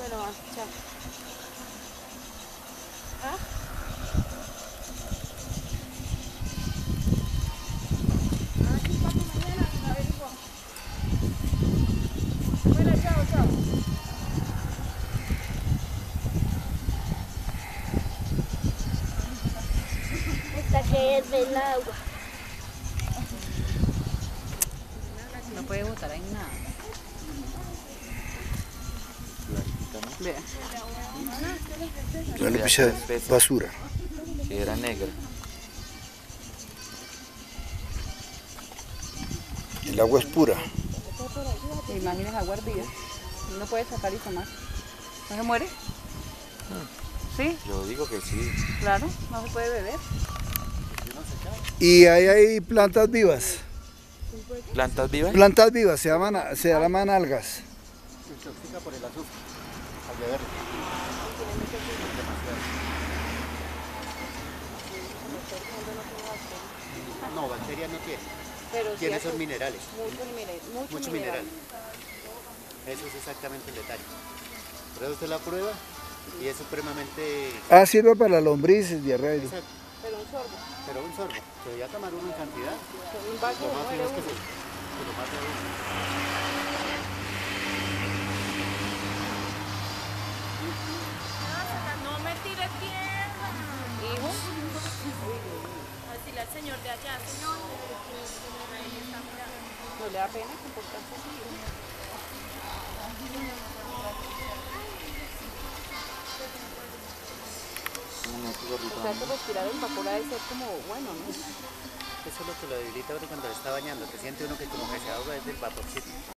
Bueno, va, chao. ¿Ah? Aquí para tu mañana, me averiguo. Bueno, chao, chao. Esta que es del agua. No puede botar ahí nada. Vea. No le pisa basura. Que era negra. El agua es pura. Imagínese agua hervida. Uno puede sacar y tomar. ¿No se muere? ¿Sí? Yo digo que sí. Claro, no se puede beber. Y ahí hay plantas vivas. ¿Plantas vivas? Plantas vivas, se llaman algas. Intoxica por el azúcar, al beberlo. No, bacterias no tiene. Pero Tiene sí esos minerales. mucho mineral. Eso es exactamente el detalle. Por eso usted la prueba y es supremamente... Ah, sirve para las lombrices, diarrea. Exacto. Pero un sorbo. Pero un sorbo. Pero ya tomar uno en cantidad. Un vaso Lo más muere fijo es que uno. se lo mate a uno. No me tire tierra. Hijo. Decirle al señor de allá, señor. No le da pena comportarse así. O sea que respirar el vapor ha de ser como bueno, ¿no? Eso es lo que lo debilita uno cuando le está bañando, que siente uno que como que se ahoga desde el vaporcito.